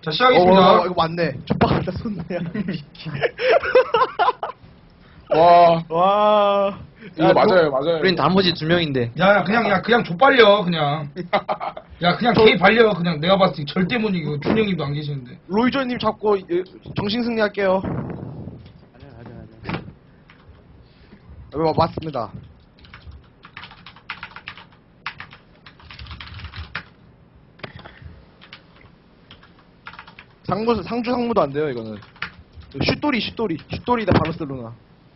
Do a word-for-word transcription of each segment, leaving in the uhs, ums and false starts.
자, 시작하겠습니다. 어, 어, 이거 맞네. 족박한다 손내야. 와, 와. 이거 맞아요, 맞아요. 우린 나머지 두 명인데. 야, 야, 그냥, 야, 그냥 족발려, 그냥. 야, 그냥 개 발려, 그냥. 내가 봤을 때 절대 못 이기고, 준영님도 안 계시는데. 로이조님 잡고 예, 정신 승리할게요. 아니야, 아니야, 아니야. 어, 맞습니다. 상무, 상주 상무도 안 돼요, 이거는. 슛돌이, 슛돌이. 슛돌이다, 바르셀로나.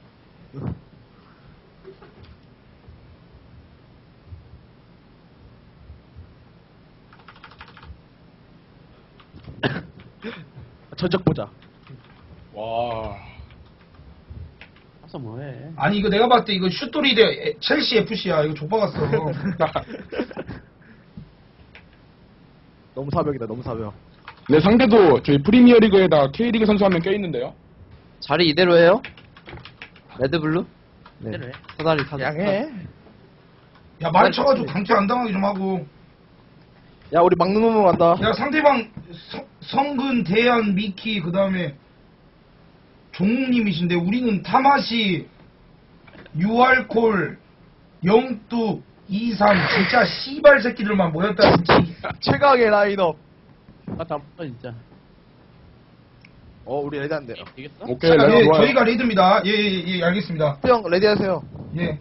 전적 보자. 와. 가서 뭐해? 아니, 이거 내가 봤을 때 이거 슛돌이 대 첼시 에프씨야. 이거 족박았어. 너무 사벽이다, 너무 사벽. 네, 상대도 저희 프리미어리그에다 K리그 선수 한 명 껴있는데요. 자리 이대로 해요? 레드블루? 네. 이대로 해. 사다리 타자. 양해. 야, 말 쳐가지고 강퇴 안 당하게 좀 하고. 야, 우리 막는 놈으로 간다. 야, 상대방 성, 성근, 대한, 미키, 그 다음에 종욱님이신데 우리는 타마시, 유알콜, 영뚝, 이삼 진짜 씨발 새끼들만 모였다 진짜. 최강의 라인업. 아, 다 붙어, 진짜. 어, 우리 레디 안 돼요. 되겠어? 오케이, 예, 레드 좋아요. 저희가 레드입니다. 예, 예, 예, 알겠습니다. 형, 레디 하세요. 예.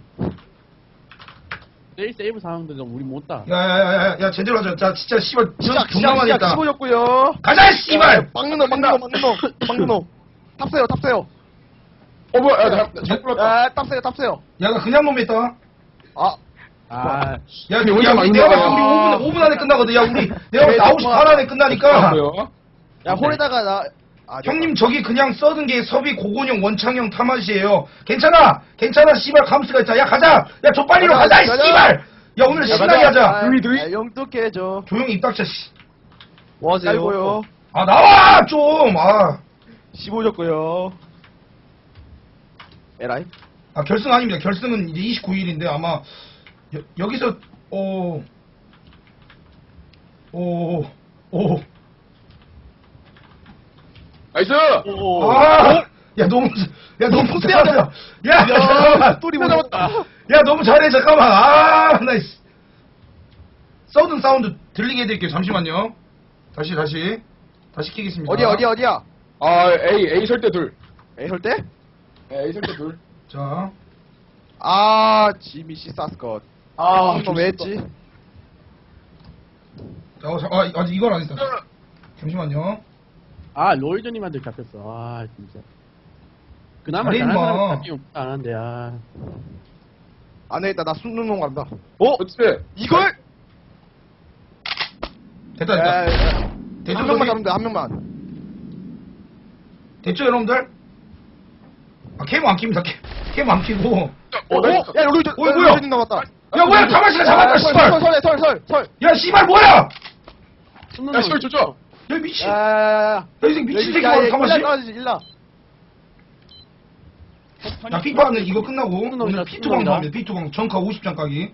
세이브, 세이브 상황도 좀 우리 못 따. 야, 야, 야, 야, 야, 제대로 하자. 자, 진짜 씨발 시작, 존나 시작, 많이 시작. 했다. 치고졌고요. 가자, 씨발! 막는 놈, 막는 놈, 막는 놈, 막는 놈. 탑세요, 탑세요. 어, 뭐야, 야, 나, 잘 불렀다. 야, 탑세요, 탑세요. 야, 나 그냥 놈했다. 아, 아, 야, 근데 야, 혼자 우리 막는 내가 거야. 봤을 때 우리 오 분, 오 분 안에 끝나거든. 야, 우리 내가 봤을 때 아홉 시 반 안에 끝나니까. 뭐야? 야, 홀에다가 나. 아, 형님 저기 그냥 써둔 게 섭이 고곤형 원창형 타맛이에요. 괜찮아, 괜찮아. 씨발 감스가 있다. 야 가자. 야 저 빨리로 가자, 가자. 이 가자. 씨발. 야 오늘 신나게 하자. 두이, 두이. 아, 영뚝 해줘. 조용히 입 닥쳐. 씨. 뭐 하세요? 깔고요. 아 나와 좀. 아, 십오 줬고요. 에라이. 아 결승 아닙니다. 결승은 이제 이십구 일인데 아마 여, 여기서 오, 오, 오. 나이스! 오. 아, 야 너무, 야 너무 잘한다. 야, 야 잠깐만. 스토리 못 잡았다. 야 너무 잘해 잠깐만. 아, 나이스. 서든 사운드 들리게 해드릴게요. 잠시만요. 다시 다시 다시 키겠습니다. 어디야, 어디야, 어디야? 아, A, A 설대 둘. 에이, 설때? 네, A 설대 둘. 자, 아, 지미 씨 사스컷. 아, 이거 왜 했지? 자, 어, 자, 아, 아직 이건 안 했다. 잠시만요. 아, 로이저님한테 잡혔어. 아, 진짜. 그나마 잘해, 잘하는 임마. 사람 잡히면 안 하는데, 아. 안 되겠다, 나 순둥농 간다. 어? 어째? 이걸? 됐다 야, 됐다. 야, 야. 됐죠, 한 명만 저기? 잡으면 돼, 한 명만. 됐죠 여러분들? 아 캠 안 킵니다. 캠, 캠 안 키고. 어, 어? 나이스. 야, 여기 저, 어이, 뭐야? 님 남았다. 야 뭐야 타마시가 잡았다. 야, 설, 씨발. 설, 설, 설, 설, 설. 야 씨발 뭐야? 야 야, 설 좋죠? 미친. 야, 야 야, 야. 이 새끼 미친 새끼 야, 뭐야 야, 타마시? 일라 까지, 일라. 야 피파는 이거 끝나고 놈이다, 오늘 피투방 놈이다. 나옵니다. 피투방 정가 오십 장 가기.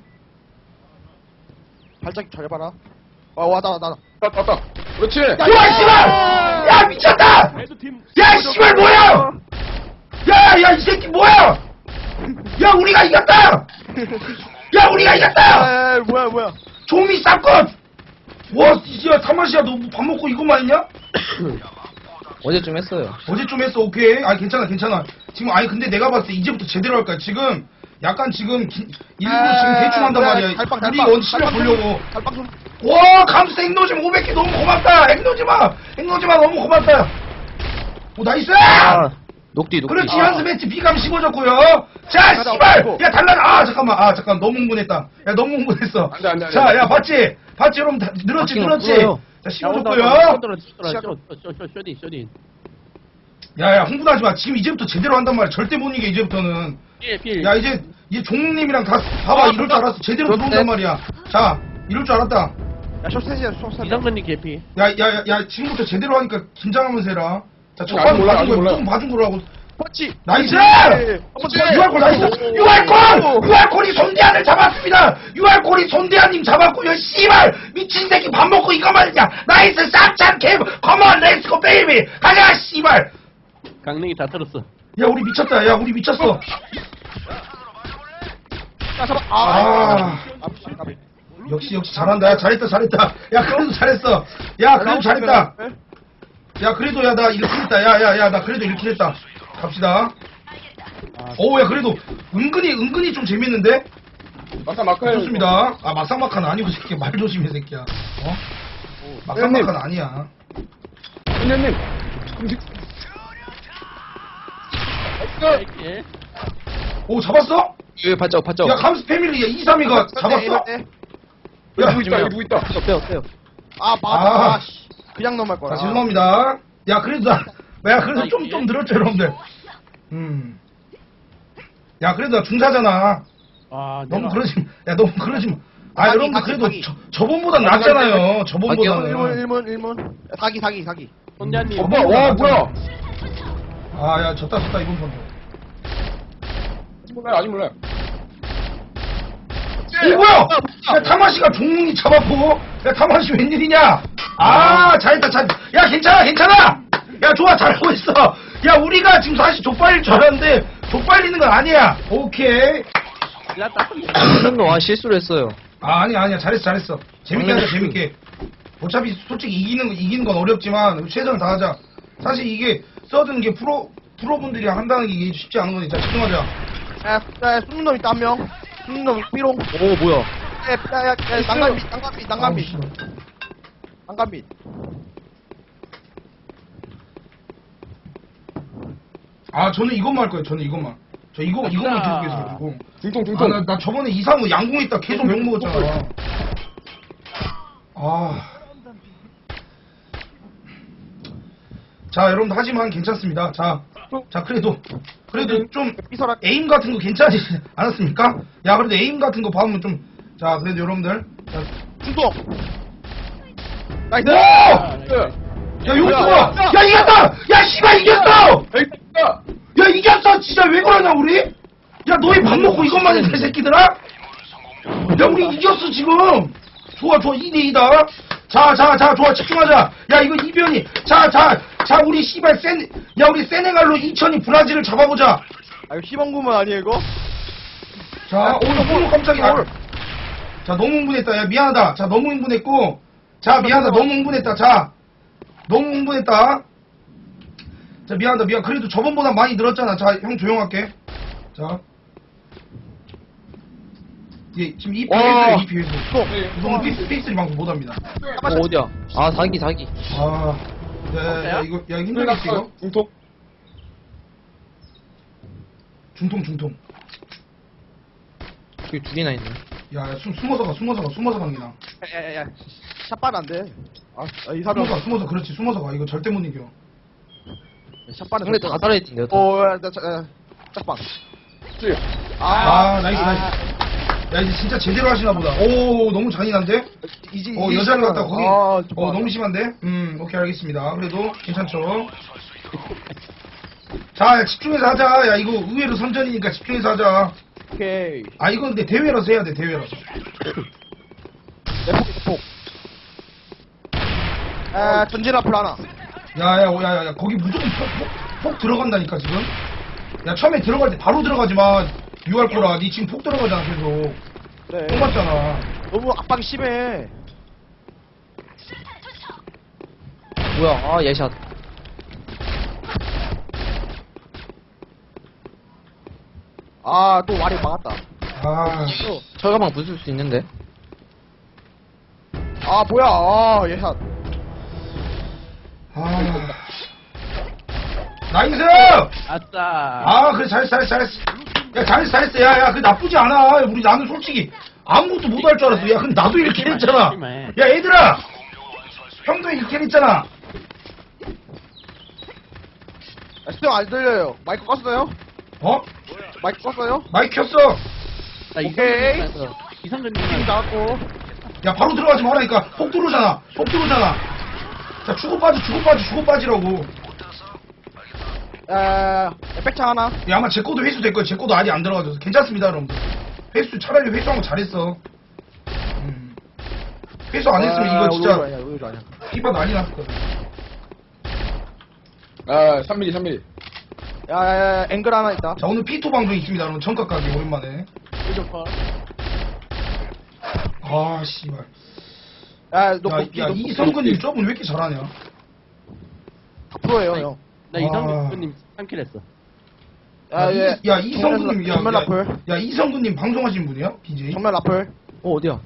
발작 잘 봐라. 와, 왔다, 왔다, 왔다. 왔다, 왔다. 그렇지. 야 씨발! 야 미쳤다! 레드팀. 야 씨발 뭐야! 야 야 이 새끼 뭐야! 야 우리가 이겼다! 야 우리가 이겼다! 야, 야, 뭐야, 뭐야. 조미 쌉것! 와 이제 타마시야 너 밥 먹고 이것만 했냐? 어제쯤 했어요. 어제 좀 했어. 오케이. 아니 괜찮아 괜찮아. 지금 아니 근데 내가 봤을 때 이제부터 제대로 할 거야. 지금 약간 지금 기, 일부러 아, 지금 대충 한단 뭐야, 말이야. 달빵, 우리 달빵. 원 실력 달빵 보려고. 달빵 좀. 와 감스 행노즘 오백 개 너무 고맙다. 행노지마 행노지마 너무 고맙다. 오 나이스. 아, 녹디, 녹디. 그렇지 아. 연습 매치 비감 씹어줬고요. 자 가자, 씨발 가자. 야 달라. 아 잠깐만 아 잠깐 너무 흥분했다. 야 너무 흥분했어. 안 돼, 안 돼, 안 돼. 자 야 봤지 봤지 여러분 다, 늘었지 바뀌는 늘었지. 거 풀어요. 자 야, 온다, 씹어줬고요. 온다. 쇼, 쇼, 시작. 쇼, 쇼, 쇼, 쇼딘, 쇼딘. 야야 흥분하지 마. 지금 이제부터 제대로 한단 말이야. 절대 못 이겨 이제부터는. 필, 필. 야 이제 이제 종욱님이랑 다 봐봐 아, 이럴 줄 알았어. 제대로 그렇네. 들어온단 말이야. 자 이럴 줄 알았다. 야, 숏셋이야, 숏셋. 이상근님 개피. 야야야 야, 지금부터 제대로 하니까 긴장하면서 해라. 자 아직 첫판 몰라, 봐준 아직 거 몰라. 조금 봐준 거라고. 펀치. 나이스! 한번 유알콜 나이스! 유알콜! 유알콜이 손대안을 잡았어! 잡았습니다. 유알코리 손대한님 잡았고요. 씨발 미친 새끼 밥 먹고 이거 말이냐. 나이스 싹찬 캠 컴온 렛츠고 베이비 가자 씨발. 강냉이 다 털었어. 야 우리 미쳤다. 야 우리 미쳤어. 야, 잡아. 아, 아. 아, 까비. 역시 역시 잘한다. 야 잘했다 잘했다. 야 그래도 잘했어. 야 그래도 잘했다. 야 그래도 야 나 이렇게 했다. 야 야 야 나 그래도 이렇게 했다. 갑시다. 오 야 그래도 은근히 은근히 좀 재밌는데. 마사 마카요. 좋습니다. 아 마상마카는 아니고 새끼 말 조심해 새끼야. 어? 마상마카는 아니야. 선생님. 예. 오 잡았어? 여기 받죠, 받죠. 야 감스 패밀리야 이, 삼, 이가 잡았어? 야, 야 누구 있다, 여기 누구 있다. 빼요, 빼요, 빼요. 아, 아. 맞다. 아, 씨. 그냥 넘어갈 거야. 자 죄송합니다. 야 그래도 나, 야 그래도 좀 좀 늘었죠 여러분들. 음. 야 그래도 나 중사잖아. 아, 너무 내가- 그러지 마. 야 너무 그러지 마. 아 사기, 여러분들 사기, 그래도 사기. 저, 저번보다 낫잖아요. 저번보다는. 일문, 일문, 일문. 야, 사기, 사기, 사기. 손대한님. 어, 뭐, 와, 뭐야. 아야 졌다 졌다 이번 번. 아직 몰라요, 아직 몰라요. 이 뭐야? 야 타마시가 종웅이 잡았고. 야 타마시 웬일이냐? 아 잘했다 잘. 야 괜찮아 괜찮아. 야 좋아 잘하고 있어. 야 우리가 지금 사실 족발릴 줄 알았는데 족발리는 건 아니야. 오케이. 일났다. 선생님, 아, 실수를 했어요. 아 아니야 아니야 잘했어 잘했어. 재밌게 하자 재밌게. 어차피 솔직히 이기는 거- 이기는 건 어렵지만 최선을 다하자. 사실 이게 써든 게 프로 프로분들이 한다는 게 이게 쉽지 않은 거니까 집중하자. 야, 야, 숨는 놈 있다, 한 명. 숨는 놈, 삐롱. 오, 뭐야. 야, 야, 야, 야, 난간빛, 난간빛, 아우, 난간빛. 씨발. 난간빛. 아 저는 이것만 할 거예요. 저는 이것만. 저 이거 이것만 아싸. 계속 해가지고. 중통, 아, 중통. 나, 나 저번에 이상우 양궁했다 계속 욕 먹었잖아. 아. 자, 여러분들 하지만 괜찮습니다. 자, 자 그래도 그래도 좀 삐설아. 에임 같은 거 괜찮지 않았습니까? 야, 그래도 에임 같은 거 봐보면 좀, 자, 그래도 여러분들, 자, 중동. 나이스. 오! 야, 여기 또 와! 야, 이겼다! 야, 씨발 이겼어! 에이, 야! 야, 이겼어! 진짜 왜 그러냐 우리? 야, 너희 밥 먹고 이것만 했네, 새끼들아? 야, 우리 이겼어 지금. 좋아, 좋아, 이 대 이다. 자, 자, 자, 좋아, 집중하자. 야, 이거 이변이. 자, 자, 자, 우리 씨발 센, 야, 우리 세네갈로 이천이 브라질을 잡아보자. 아, 이거 희망구만 아니에요, 이거? 자, 오, 오, 깜짝이야. 아, 자, 너무 흥분했다. 야, 미안하다. 자, 너무 흥분했고. 자, 미안하다. 너무 흥분했다. 자, 너무 흥분했다. 자, 미안하다. 미안. 그래도 저번보다 많이 늘었잖아. 자, 형 조용할게. 자. 예, 지금 이 와. 피에스에 이 피에스. 너무 피스, 피스리 방송 못합니다. 어, 어디야? 아, 사기, 사기. 아, 야, 야, 야, 이거, 야, 이거 힘들겠지, 이거? 중통. 중통, 중통. 여기 두 개나 있네. 야, 야, 숨, 숨어서 가, 숨어서 가, 숨어서 가는 게 나아. 야, 야, 야. 샷발 안 돼. 아, 아, 이 사람. 숨어서 가, 숨어서, 그렇지, 숨어서 가. 이거 절대 못 이겨. 샷발은. 상대 다 살아있던데요, 다. 어, 야, 나, 자, 야, 샷발. 쭉. 아, 나이스, 나이스. 야, 이제 진짜 제대로 하시나 보다. 오, 너무 잔인한데? 이제, 어, 이제 여자를 시작이야. 갖다 거기. 아, 어, 너무 심한데? 음, 오케이, 알겠습니다. 그래도 괜찮죠? 자, 야, 집중해서 하자. 야, 이거 의외로 선전이니까 집중해서 하자. 오케이. 아, 이건 근데 대회라서 해야 돼, 대회라서. 내폭, 내폭. 아, 전진 앞을 하나. 야, 야, 어, 야, 야, 야, 거기 무조건 폭, 폭, 폭 들어간다니까, 지금. 야, 처음에 들어갈 때 바로 들어가지 마. 유할 거라. 니 지금 폭 들어가잖아, 계속. 네. 폭 맞잖아. 너무 압박이 심해. 뭐야, 아, 예샷. 아, 또 와리 막았다. 아, 철가방 부술 수 있는데. 아, 뭐야. 아, 예샷. 아. 나이스! 아싸. 아, 그래, 잘했어, 잘했어, 잘했어. 야, 잘했어, 잘했어. 야, 야, 그 나쁘지 않아. 우리 나는 솔직히 아무것도 못 할 줄 알았어. 야, 근데 나도 이렇게 했잖아. 야, 얘들아! 형도 이렇게 했잖아. 야, 스팅 안 들려요. 마이크 껐어요? 어? 마이크 껐어요? 마이크 켰어. 나 오케이. 이성준님 팀 이성준님 나왔고. 야, 바로 들어가지 말라니까. 폭 들어오잖아. 폭 들어오잖아. 자, 주고 빠지, 주고 빠지, 주고 빠지라고. 야, 백창 하나. 야, 아마 제 거도 회수될 거야. 제 거도 아직 안 들어가져서. 괜찮습니다, 여러분들. 회수 차라리 회수한 거 잘했어. 음. 회수 안 했으면 이거 진짜 아니야, 로이조 아니야. 피바 난리 났을 거야. 아, 삼 밀리, 삼 밀리. 야, 야, 야, 앵글 하나 있다. 자 오늘 피투 방송 있습니다. 여러분 정각 가기 오랜만에. 로이조 컷. 아 씨발. 야, 너 야, 복귀, 야 너 복귀. 이성근님 저분 왜 이렇게 잘하냐? 다 프로예요, 형. 나 아. 이성균님 삼 킬 했어. 야, 이- 얘. 야 이성근님, 야, 정면 야, 라플. 야 이성근님 방송하시는 분이야? 비제이? 정면 라플. 어, 어디야?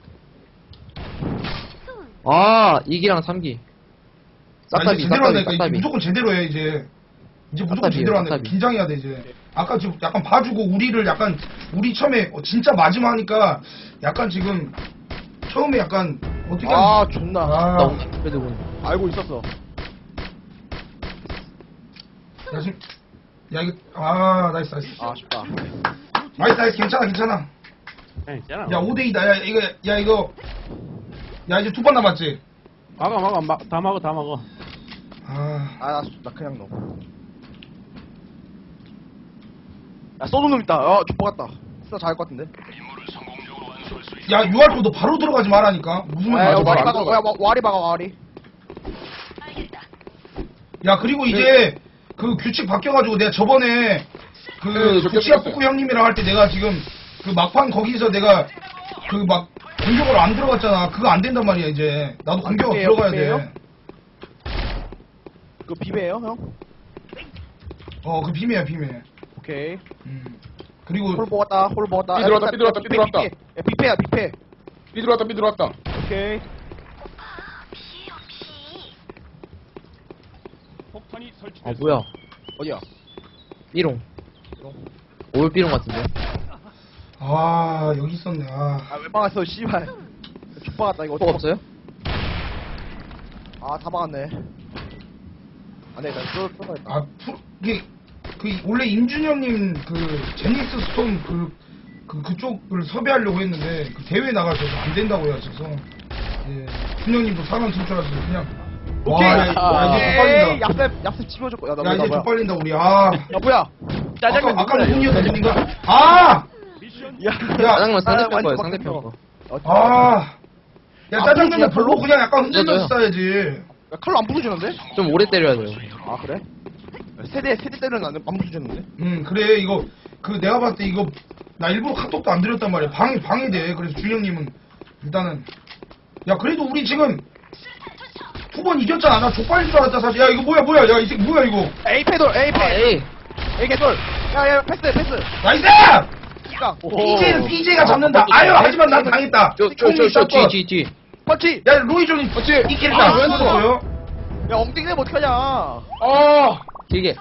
아, 이 기랑 삼 기. 아, 이제 싹다비, 제대로 싹다비, 하니까 싹다비. 무조건 제대로 해 이제. 이제 무조건 싹다비예요, 제대로 하니까 싹다비. 긴장해야 돼 이제. 아까 지금 약간 봐주고 우리를 약간 우리 처음에 어, 진짜 마지막 하니까 약간 지금 처음에 약간 어떻게 아, 하면 존나. 아, 나 오십 킬 들고 있네. 알고 있었어. 야 지금 야 이거 아 나이스 나이스 아, 아쉽다. 나이스 나이스 괜찮아 괜찮아. 그냥 있잖아. 야 오 대 이다. 야 이거 야 이거 야 이제 두 번 남았지. 막아 막아 막, 다 막어 다 막어. 아 아, 나, 나 그냥 넣어. 야, 쏘는 놈 있다. 어, 족보 같다. 진짜 잘할 것 같은데. 야 유알 거너 바로 들어가지 말라니까. 무슨 야, 야, 말이야? 와리 안 박아, 들어가. 야, 와- 와리 박아, 와리. 야 그리고 이제 그 규칙 바뀌어가지고 내가 저번에 그 네, 저 구치야 꼈어요. 뿌꾸 형님이랑 할 때 내가 지금 그 막판 거기서 내가 그 막 공격으로 안 들어갔잖아. 그거 안 된단 말이야 이제. 나도 공격으로 비배예요, 들어가야 비배예요? 돼. 그거 비배예요, 형? 어 그 비매야 비매. 오케이. 음. 그리고 홀 먹었다, 홀 먹었다. 삐 들어왔다, 삐 들어왔다, 삐 들어왔다. 야, 삐패야, 삐패. 삐 들어왔다, 삐 들어왔다. 오케이. 아, 뭐야. 어디야? 삐롱. 올 삐롱 같은데. 아 여기 있었네. 아. 아, 왜 박았어, 씨발. 족 박았다, 이거. 또 없어요? 아, 다 박았네. 안 돼, 일단 쏘, 쏘가야겠다. 아, 푸, 이게, 그, 원래 임준영님, 그, 제니스 스톰, 그, 그, 그쪽을 섭외하려고 했는데, 그 대회 나가서 안 된다고 해가지고, 예, 준영님도 사람 쓸 줄 알았어, 그냥. 오케이. 와, 야, 야, 이제 에이, 족발린다. 얍셉, 얍셉 집어줬고. 야, 나, 야, 나 이제 뭐야? 족발린다, 우리. 아. 야, 뭐야? 짜장면 아까, 아까 누구야, 무슨이었던 이거? 분인가? 아! 야, 짜장면 상대편 완전 거예요, 막 상대편 어, 거. 어, 아! 야, 안 짜장면은 부러지냐, 별로 별로? 그냥 약간 흔들면서 맞아요. 싸야지. 야, 칼로 안 부서지는데? 좀 오래 때려야 돼요. 아, 그래? 야, 세대, 세대 때는 안, 안 부서지는데? 음, 그래, 이거, 그, 내가 봤을 때 이거, 나 일부러 카톡도 안 드렸단 말이야. 방해, 방해돼. 그래서 준영님은, 일단은. 야, 그래도 우리 지금, 두 번 이겼잖아. 나 족발인 줄 알았다, 사실. 야, 이거 뭐야, 뭐야. 야, 이 새끼 뭐야, 이거. 에이, 패돌, 에이, 아, 패. 에이. 에이, 개돌. 야, 야, 패스, 패스. 나이스! 시각. 비제이는 비제이가 잡는다. 아유, 하지만 난 당했다. 저, 저, 저, 저, 뒤, 뒤, 뒤. 펀치. 야, 로이존이 어찌? 이 킬다. 아, 왜 왜 했어요? 야, 엉덩이 내면 어떡하냐. 아! 길게.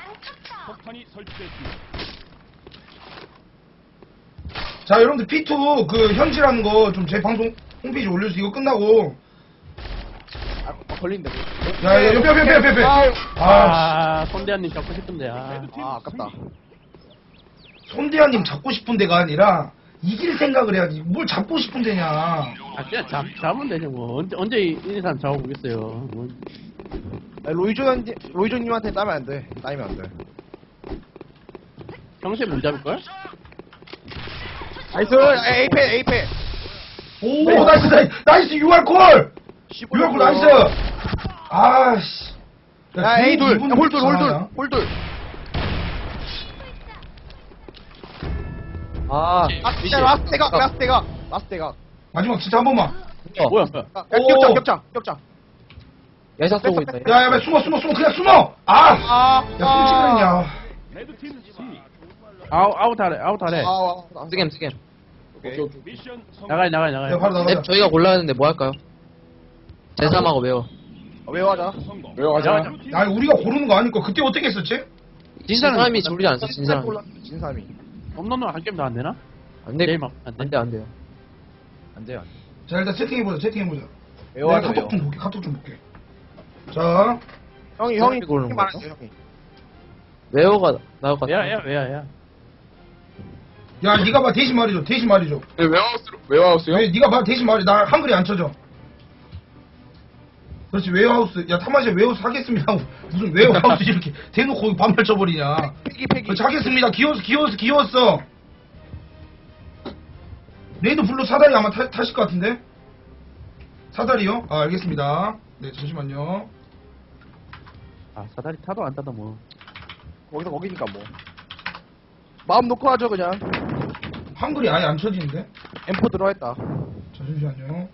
자, 여러분들 피투 그 현질하는 거 좀 제 방송 홈페이지 올려주세요. 이거 끝나고. 아, 아, 걸린다. 야, 야, 옆에, 옆에, 옆에, 옆에. 아유. 아, 아, 손대한님 잡고 싶은데. 아, 아, 아깝다. 손대한님 잡고 싶은 데가 아니라 이길 생각을 해야지. 뭘 잡고 싶은 데냐. 아 그냥 잡, 잡으면 되지 뭐. 언제 언제 이, 이 사람 잡아보겠어요. 뭐. 야, 로이존, 로이존님한테 따면 안 돼. 따이면 안 돼. 평소에 못 잡을걸? 나이스. 에이, 패, 에이, 패. 오, 나이스, 나이스, 나이스, 유알 콜! 유알 콜, 나이스! 아씨. 야, 에이, 둘. 야, 홀 둘, 홀 둘. 홀 둘. 아, 라스트, 라스트 대각, 라스트 대각. 라스트 대각. 마지막 진짜 한 번만. 어, 뭐야? 야, 야, 오. 격자, 격자, 격자. 야샷 쏘고 있다. 야, 야, 야, 숨어, 숨어, 숨어, 그냥 숨어! 아! 아, 야, 숨지 그랬냐. 아웃 아웃하래 아웃하래. 아, 아, 쓰겜, 쓰겜. 오케이. 나가야 나가야 나가야. 야, 바로 나가자. 앱 저희가 골라야 하는데 뭐 할까요? 제삼하고 외워. 어, 외워하자. 외워가자. 나가자. 야, 우리가 고르는 거 아니까 그때 어떻게 했었지? 진사람이 졸리지 않았어, 진사람이. 진삼이. 홈런은 한 게임 더 안 되나? 안 돼. 게임 안 돼. 안 돼, 안 돼요. 안 돼요. 자, 일단 채팅해보자, 채팅해보자. 내가 외워하자, 카톡 외워. 좀 볼게, 카톡 좀 볼게. 자, 형이, 형이 고르는 형이 거야? 말하세요, 형이. 외워가 나올 것 같아. 야야 야야. 야, 네가 봐, 대신 말해줘, 대신 말해줘. 네, 웨어하우스, 웨어하우스요? 왜, 네가 봐, 대신 말해. 나 한글이 안 쳐져. 그렇지, 웨어하우스. 야, 타마시아 웨어하우스 하겠습니다. 하고 무슨 웨어하우스 이렇게 대놓고 거기 반말 쳐버리냐. 패기, 패기. 그렇지, 하겠습니다. 귀여웠어, 귀여웠어, 귀여웠어. 레이드 블루 사다리 아마 타, 타실 것 같은데? 사다리요? 아, 알겠습니다. 네, 잠시만요. 아, 사다리 타도 안 타도 뭐. 거기서 거기니까 뭐. 마음 놓고 하죠 그냥. 한글이 아예 안 쳐지는데? 엠포 들어와있다. 자, 잠시만요.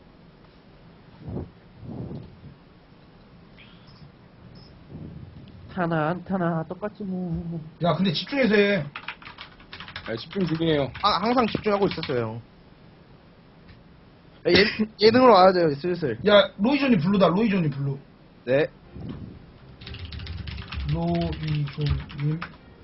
타나 안 타나 똑같지 뭐. 야, 근데 집중해서 해. 아, 집중 중이에요. 아, 항상 집중하고 있었어요. 야, 예, 예능으로 와야 돼요 슬슬. 야, 로이존이 블루다, 로이존이 블루. 네. 로이존님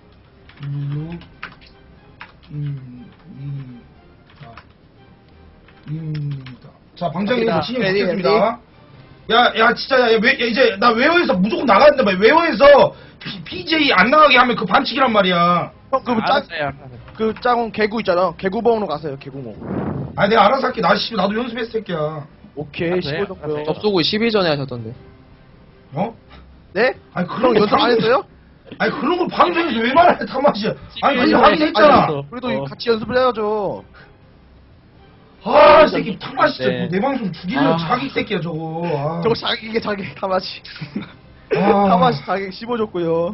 블루입니다. 자, 방장님께서 갑니다. 진행 레디, 시켰습니다. 야, 야, 진짜, 야, 왜, 야, 이제, 나 웨어에서 무조건 나가는데, 말 웨어에서 비- 비제이 안 나가게 하면 그 반칙이란 말이야. 형, 그 짜, 알았어요, 알았어요. 그 짱은 개구 있잖아. 개구봉으로 가세요, 개구봉. 아니, 내가 알아서 할게. 나, 씨, 나도 연습했을 새끼야. 오케이, 아, 십오 네. 줬고요. 접속을 십 일 전에 하셨던데. 어? 네? 아니, 형 그런 거 연습 안 방송- 했어요? 아니, 그런 걸 방송에서 왜 말해, 타맛이야. 아니, 아니, 그냥 하긴 아니, 했잖아. 아니, 그래도 어. 같이 연습을 해야죠. 아, 이 새끼 타맛 진짜 네. 내 방송 죽이려 아. 자기 새끼야, 저거. 아. 저거 자기, 이게 자기, 타마시. 아. 타마시 자기 십오 줬고요.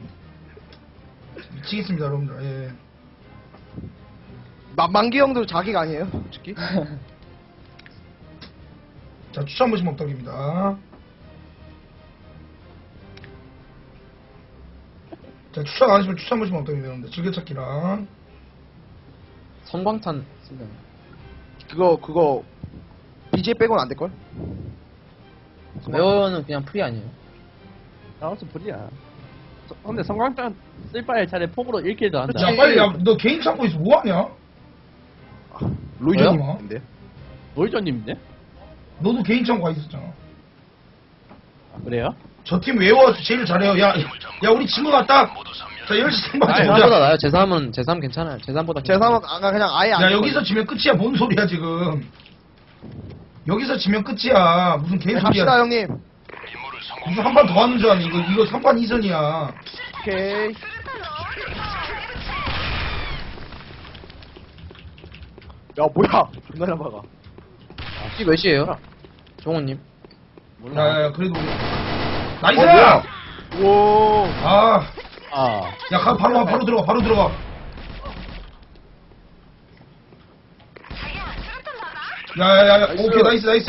미치겠습니다, 여러분들. 예. 만, 만기 형도 자기가 아니에요, 솔직히. 자, 추천 한 번씩 먹덕입니다. 자, 추천 안 하시면 추천 한 번씩 먹덕입니다, 여러분들. 즐겨찾기랑. 성광탄 쓰면. 그거, 그거, 비제이 빼고는 안 될걸? 웨어는 그냥 프리 아니에요. 나와서 불이야. 서- 근데 성광탄 쓸 바에 차라리 폭으로 일 킬도 한다. 야, 빨리, 야, 너 개인 창고 있어 뭐하냐? 로이저님인데? 로이저님인데? 너도 개인 창고가 있었잖아. 아, 그래요? 저 팀 외워서 제일 잘해요. 야, 야, 우리 친구 같다. 자, 열 시 생방송 아이, 제삼보다 보자. 나요. 제삼은 제삼 괜찮아요. 제삼보다 제삼은 아까 그냥 아예 안 야, 될 여기서 거예요. 지면 끝이야. 뭔 소리야, 지금. 여기서 지면 끝이야. 무슨 네, 개소리야. 갑시다, 형님. 무슨 한 판 더 하는 줄 아니? 이거, 이거 삼 판 이 선이야. 오케이. 야, 뭐야. 존나 잘 막아. 이 몇이에요? 종호님. 몰라. 야, 야, 야, 그래도. 우리- 나이스! 어, 뭐야? 오. 아, 아. 야, 가, 바로 와, 바로 들어가, 바로 들어가. 야, 야, 야, 야, 나이스. 오케이, 나이스, 나이스.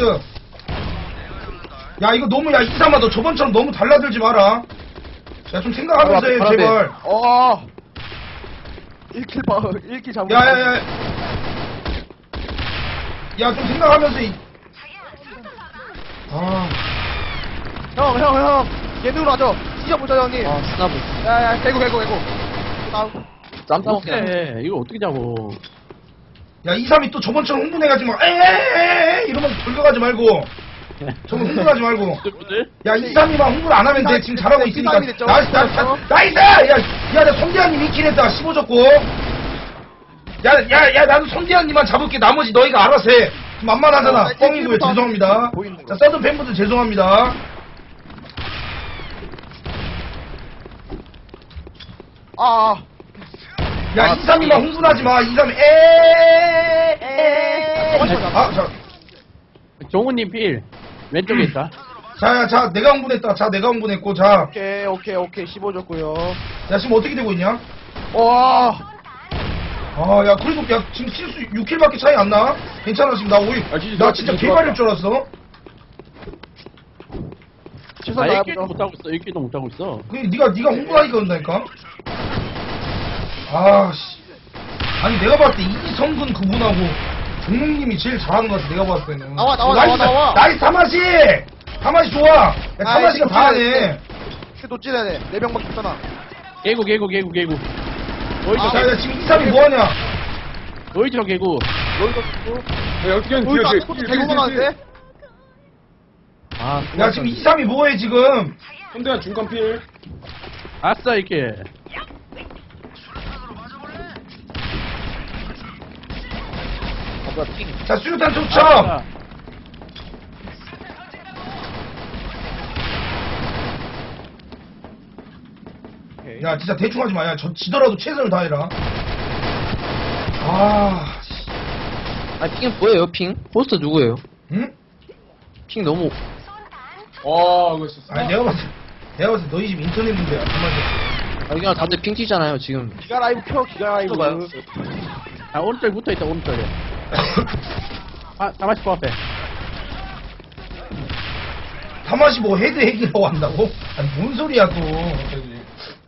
야, 이거 너무, 야, 이삼아, 너 저번처럼 너무 달라들지 마라. 야, 좀 생각하면서 해, 바로 앞에, 바로 제발. 어. 일 킬 봐, 일 킬 잡고. 야, 야, 야. 야, 좀 생각하면서, 이. 아, 형, 형, 형. 예능으로 하죠. 찢어보자, 형님. 아, 스나브. 야, 야, 개구, 개구, 개구. 다음. 짬뽕 어떻게 해? 이거 어떻게 잡어? 야, 이삼이 또 저번처럼 흥분해가지고 막, 에에에에 이러면서 돌려가지 말고. 저거 흥분하지 말고. 부들? 야, 이삼이 막 흥분 안 하면 돼. 지금 잘하고 있으니까. 이삼이 됐죠? 나이스, 나이스, 어? 나이스! 야, 야, 나 손대한님 이 킬 했다. 십오 줬고. 야, 야, 야, 나도 손대한님만 잡을게. 나머지 너희가 알아서 해. 좀 만만하잖아. 어, 뻥이고요. 일킬부터 죄송합니다. 보이는 거. 자, 서든 팬분들 죄송합니다. 아, 아. 야, 아, 이삼이만 흥분하지 마. 이삼이, 에에에에. 아, 자. 종우님 필. 왼쪽에 있다. 자, 자, 내가 흥분했다. 자, 내가 흥분했고. 자, 오케이, 오케이, 오케이. 십오 줬고요. 야, 지금 어떻게 되고 있냐? 와. 아, 야, 그래도, 야, 지금 실수 육 킬밖에 차이 안 나? 괜찮아, 지금 나 오일. 아, 진짜 나 좋았다, 진짜 진짜 개발일 줄 알았어. 최선 나 일 킬도 다해보죠. 못하고 있어. 일 킬도 못하고 있어. 그, 니가, 니가 흥분하니까 그런다니까? 아, 씨. 아니, 내가 봤을 때 이성근 그분하고 종목님이 제일 잘하는 것 같아, 내가 봤을 때는. 나와, 나와, 어, 나이스, 나와, 나와. 나이스, 타마시! 타마시 좋아! 야, 타마시가 아이, 다 하네. 슈도 찌려야 돼. 네 명밖에 없잖아. 개구, 개구, 개구, 개구. 로이저, 아, 자, 개구. 야, 지금 이삼이 뭐하냐? 로이저, 개구. 로이더 슈도. 야, 어떻게 하면 로이더 뒤에, 안 뒤에, 죽어도 뒤에, 개구만 뒤에, 하는데? 아, 야, 지금 이삼이 뭐해, 지금? 손대한 중간 필. 아싸, 일 킬. 자, 수류탄 쫓쳐! 아싸. 오케이. 야, 진짜 대충 하지 마. 야, 저 지더라도 최선을 다해라. 아, 씨. 아, 핑 뭐예요, 핑? 포스터 누구예요? 응? 핑 너무. 와, 이거 진짜. 아니 내가 봤을 때 내가 봤을 때 너희 집 인터넷 문제야. 정말. 아, 그냥 다들 핑 튀잖아요, 지금. 기가 라이브 켜, 기가 라이브. 봐요. 아, 오른쪽에 붙어있다, 오른쪽에. 아, 다마시 코 앞에. 타마시 뭐 헤드 핵이라고 한다고? 아니 뭔 소리야 또. 갑자기.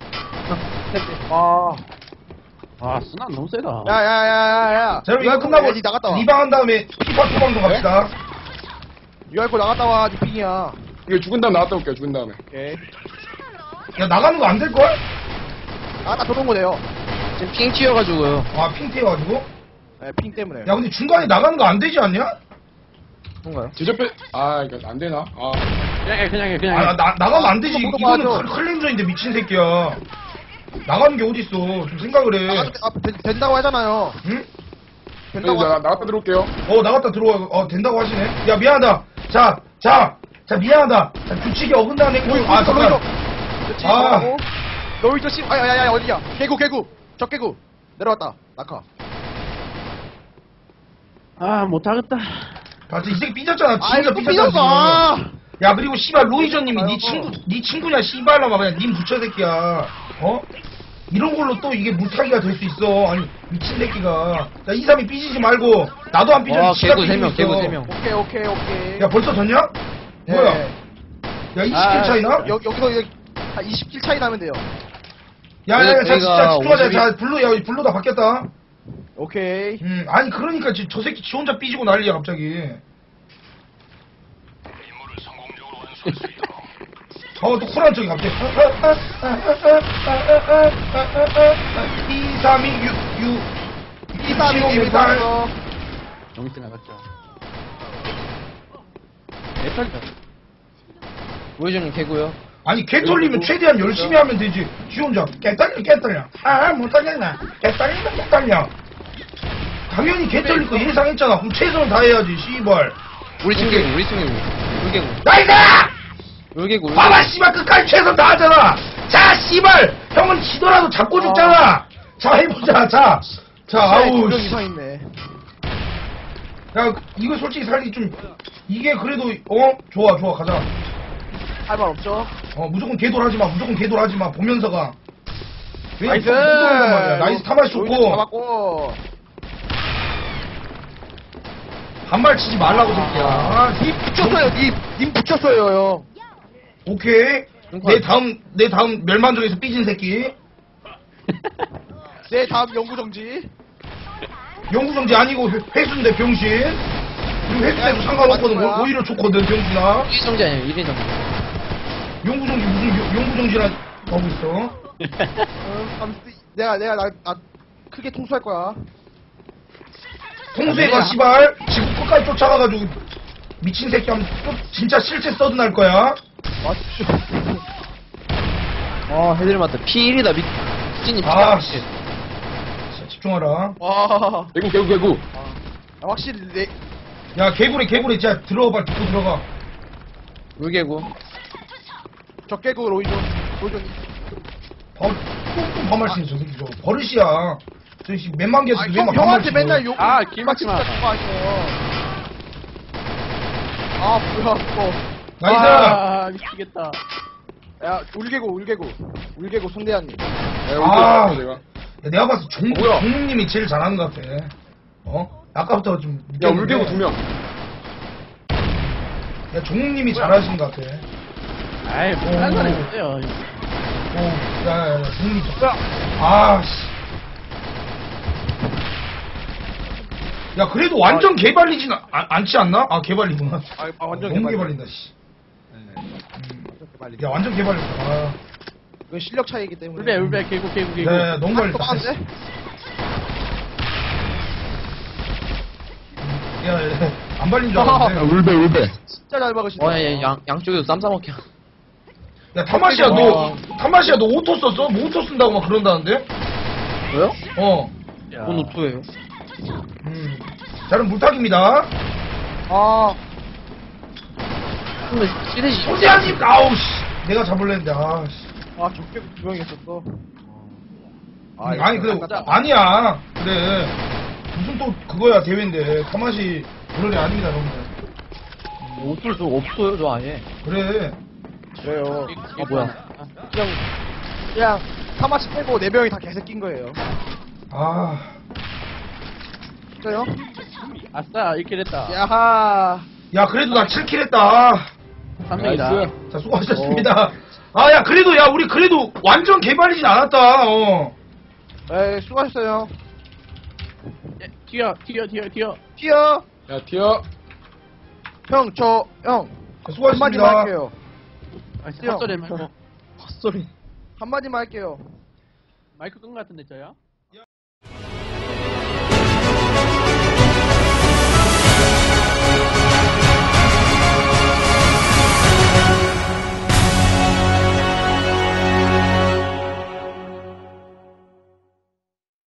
아, 아, 스나 너무 세다. 야, 야, 야, 야, 야. 자, 그럼 이거 끝나고 니 나갔다 와. 리방한 다음에 피파 토방 좀 갑시다. 유알 거 나갔다 와, 니 핑이야. 이거 죽은 다음 나갔다 올게요, 죽은 다음에. 오케이. 야 나가는 거 안 될 걸? 나갔다 들어온 거네요. 지금 핑 튀어가지고요. 아 핑 튀어가지고. 네, 핑 때문에. 야 근데 중간에 나가는 거 안 되지 않냐? 그런가요? 제접배, 아, 이거 안 되나? 아. 그냥 해, 그냥 해, 그냥 해. 아 나, 나가면 안 되지. 그거 이거는 맞아. 클- 클렌저인데 미친 새끼야. 나가는 게 어딨어. 좀 생각을 해. 나갔다, 아, 된, 된다고 하잖아요. 응? 된다고 나, 하... 나갔다 들어올게요. 어 나갔다 들어와. 어 된다고 하시네. 야 미안하다. 자, 자, 자 미안하다. 자, 규칙에 어긋나는 행동. 아 잠깐. 그렇지, 아. 잘하고. 너희도 씨, 아, 야, 야, 야, 어디야? 개구, 개구. 저 개구. 내려왔다. 낙하. 아, 못하겠다. 아, 이 새끼 삐졌잖아. 아, 진짜 이거 삐졌잖아. 삐졌어. 지금. 야 그리고 씨발 로이저님이 네 아이고. 친구, 네 친구냐 씨발라마 그냥 님 부처 새끼야. 어? 이런 걸로 또 이게 물타기가 될 수 있어. 아니 미친 새끼가. 야 이삼이 삐지지 말고 나도 안 삐져. 와, 지가 개구 세 삐지고 명, 있어. 개구 세 명. 오케이, 오케이, 오케이. 야 벌써 졌냐? 네. 뭐야? 야 이십 킬 아, 차이나? 여, 여기서 여기 한 이십 킬 차이 나면 돼요. 야야야 자 저희가 진짜 집중하자. 오십이 자 블루 야 블루 다 바뀌었다. 오케이. 음 아니 그러니까 지- 저 새끼 지 혼자 삐지고 난리야 갑자기. 어또 쿨한 척이 갑자기. 이삼이 육육 이삼이 게임이 나왔어. 정신 나갔죠. 개털다. 우회전님 개고요. 아니 개 털리면 최대한 열심히 하면 되지. 지 혼자 개 떨려 개 떨려. 아못 떨렸나? 개 떨린다 개 떨려. 당연히 개 떨릴 거 예상했잖아. 그럼 최선을 다해야지 씨발. 우리 팀 개고, 우리 팀 개고. 우리 개고. 나이스! 우리 개고. 우리 봐봐 씨발 끝까지 최선 다하잖아. 자 씨발 형은 지더라도 잡고 죽잖아. 자 해보자 자. 자 아우 두명 씨. 이상 있네. 야 이거 솔직히 살기 좀 이게 그래도 어 좋아 좋아 가자. 할 말 없죠? 어 무조건 개돌하지 마. 무조건 개돌하지 마. 보면서 가. 왜냐면 나이스. 못 돌아간 말이야. 나이스 타마시 여기도 좋고 잡았고. 반말 치지 말라고 새끼야. 아, 님 붙였어요. 님, 님 붙였어요, 형. 오케이. 내 다음 내 다음 멸만족에서 삐진 새끼. 네, 다음 연구정지. 영구정지 아니고 회- 회수인데 병신. 그리고 회수돼도 상관없거든. 맞는 거야. 오히려 좋거든 병신아. 일 인 정지 아니에요, 일 인 정지. 영구정지 무슨 영- 영구정지라 하고 있어. 음, 아무튼 내가, 내가, 나, 나, 크게 통수할 거야. 통수해가 씨발 지구 끝까지 쫓아가가지고 미친 새끼 하면 또 진짜 실체 서든할 거야. 맞죠. 아, 헤드를 맞다. 피 일이다, 미친이 피 아 아, 씨. 진짜 집중하라. 와. 개구, 개구, 개구. 아, 확실히, 내, 야 개구리 개구리 진짜 들어가 듣고 들어가. 우리 개고. 저 깨고 로이존. 로이존. 버, 또 반말 치네 저 새끼 저 버릇이야. 저씨 몇만 개에서 아, 몇만 형, 반말 형한테 치고. 맨날 욕. 아, 길막지 마. 진짜 그거 아니에요. 아, 뭐야, 그거. 나이스. 아, 미치겠다. 야, 울개고, 울개고. 울개고, 손대한님. 야, 아. 아. 내가. 야, 내가 봐서 종, 뭐야? 종님이 제일 잘하는 것 같아. 어? 아까부터 좀. 야, 느꼈는데. 울개구 두 명. 야, 종님이 잘하시는 것 같아. 아이, 못하는 사람이 없어요. 오, 야, 야, 야, 종님. 야, 아, 씨. 야, 그래도 완전 개발리진 아, 않지 않나? 아, 개발리구나. 아, 아, 완전 너무 개발리. 개발린다, 씨. 빨리. 야, 완전 개발린다. 아. 이건 실력 차이기 때문에. 울베, 울베, 개구, 개구, 개구. 네, 너무 또 발린다. 막았는데? 야, 야, 야, 안 발린 줄 야, 알았는데. 울베, 울베. 진짜 잘 막으시다. 어, 야, 야, 양, 양쪽에서 쌈 싸먹게. 야, 타마시야, 어. 너, 타마시야, 너 오토 썼어? 뭐 오토 쓴다고 막 그런다는데? 뭐요? 어. 야. 뭔 오토예요? 음. 자, 그럼 물타기입니다. 아, 근데 시대지. 손대하지, 아우, 씨. 내가 잡을래 했는데, 아, 씨. 아, 적게 두 명이 있었어. 아, 아니, 그래, 아니야. 그래. 무슨 또 그거야 대회인데 가만히 그런 애 아닙니다 여러분들. 어쩔 수 없어요, 저 아예. 그래. 그래요. 아, 뭐야. 그냥 그냥 사마씨 빼고 네 명이 다 개새낀 거예요. 아. 진짜요? 아싸, 이렇게 됐다. 야하. 야 그래도 나 칠 킬 했다. 한 명이다. 나이스. 자 수고하셨습니다. 아 야 그래도 야 우리 그래도 완전 개발이진 않았다. 어. 에 수고하셨어요. 예, 튀어, 튀어, 튀어, 튀어. 튀어. 야, 튀어. 형, 저, 형. 자, 수고하셨습니다. 한마디만 할게요. 아, 튀어. 헛소리 말고. 헛소리. 한마디만 할게요. 마이크 끈 것 같은데, 저요?